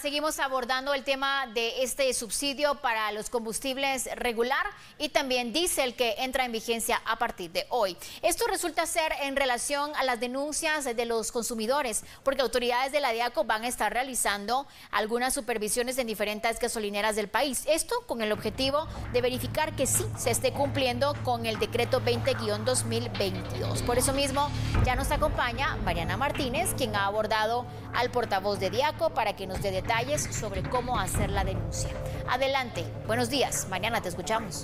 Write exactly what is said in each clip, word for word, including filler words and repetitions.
seguimos abordando el tema de este subsidio para los combustibles regular y también diésel que entra en vigencia a partir de hoy. Esto resulta ser en relación a las denuncias de los consumidores, porque autoridades de la DIACO van a estar realizando algunas supervisiones en diferentes gasolineras del país. Esto con el objetivo de verificar que sí se esté cumpliendo con el decreto veinte guión dos mil veintidós. Por eso mismo ya nos acompaña Mariana Martínez, quien ha abordado al portavoz de DIACO para que nos dé detalles sobre cómo hacer la denuncia. Adelante, buenos días, Mariana, te escuchamos.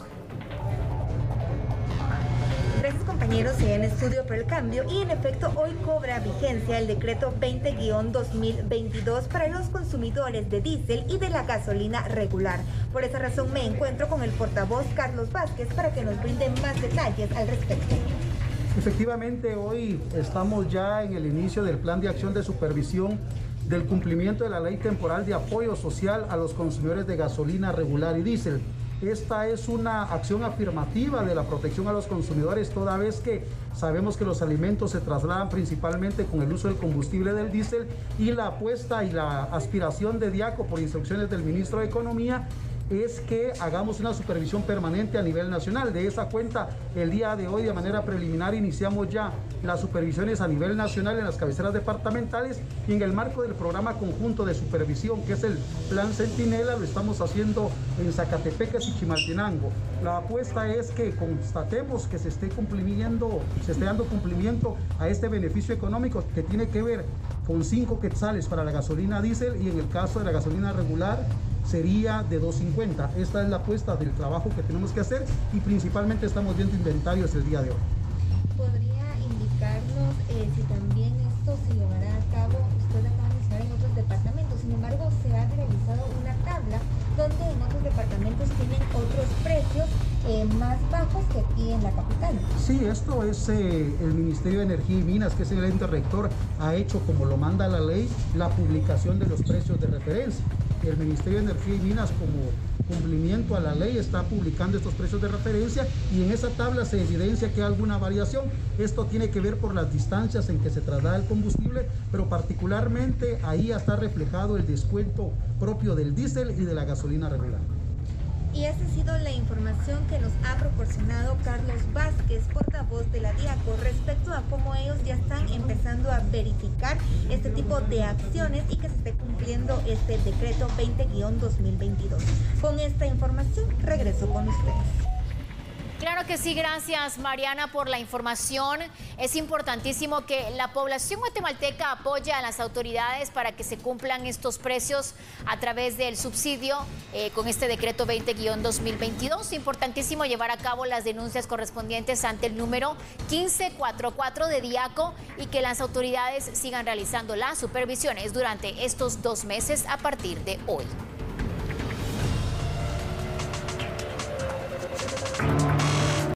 Gracias, compañeros, en Estudio por el Cambio. Y en efecto, hoy cobra vigencia el decreto veinte guión dos mil veintidós para los consumidores de diésel y de la gasolina regular. Por esa razón me encuentro con el portavoz Carlos Vázquez para que nos brinde más detalles al respecto. Efectivamente, hoy estamos ya en el inicio del plan de acción de supervisión del cumplimiento de la ley temporal de apoyo social a los consumidores de gasolina regular y diésel. Esta es una acción afirmativa de la protección a los consumidores, toda vez que sabemos que los alimentos se trasladan principalmente con el uso del combustible del diésel, y la apuesta y la aspiración de DIACO por instrucciones del ministro de Economía es que hagamos una supervisión permanente a nivel nacional. De esa cuenta, el día de hoy, de manera preliminar, iniciamos ya las supervisiones a nivel nacional en las cabeceras departamentales, y en el marco del programa conjunto de supervisión, que es el Plan Centinela, lo estamos haciendo en Zacatepecas y Chimaltenango. La apuesta es que constatemos que se esté cumpliendo, se esté dando cumplimiento a este beneficio económico que tiene que ver con cinco quetzales para la gasolina diésel, y en el caso de la gasolina regular sería de dos cincuenta. Esta es la apuesta del trabajo que tenemos que hacer, y principalmente estamos viendo inventarios el día de hoy. ¿Podría indicarnos eh, si también esto se llevará a cabo? Usted acaba de mencionar en otros departamentos, sin embargo se ha realizado una tabla donde en otros departamentos tienen otros precios eh, más bajos que aquí en la capital. Sí, esto es eh, el Ministerio de Energía y Minas, que es el ente rector, ha hecho, como lo manda la ley, la publicación de los precios de referencia. El Ministerio de Energía y Minas, como cumplimiento a la ley, está publicando estos precios de referencia, y en esa tabla se evidencia que hay alguna variación. Esto tiene que ver por las distancias en que se traslada el combustible, pero particularmente ahí está reflejado el descuento propio del diésel y de la gasolina regular. Y esa ha sido la información que nos ha proporcionado Carlos Vázquez, portavoz de la DIACO, respecto a cómo ellos ya están empezando a verificar este tipo de acciones y que se esté cumpliendo este decreto veinte guión dos mil veintidós. Con esta información regreso con ustedes. Claro que sí, gracias Mariana por la información. Es importantísimo que la población guatemalteca apoye a las autoridades para que se cumplan estos precios a través del subsidio eh, con este decreto veinte guión dos mil veintidós. Importantísimo llevar a cabo las denuncias correspondientes ante el número quince cuarenta y cuatro de DIACO, y que las autoridades sigan realizando las supervisiones durante estos dos meses a partir de hoy.